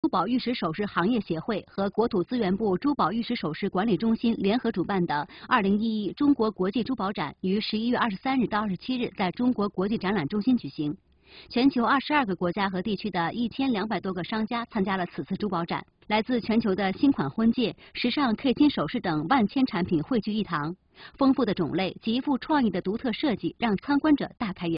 宝玉石首饰行业协会和国土资源部珠宝玉石首饰管理中心联合主办的2011中国国际珠宝展于11月23日到27日在中国国际展览中心举行。全球22个国家和地区的1200多个商家参加了此次珠宝展，来自全球的新款婚戒、时尚 K 金首饰等万千产品汇聚一堂，丰富的种类及富创意的独特设计让参观者大开眼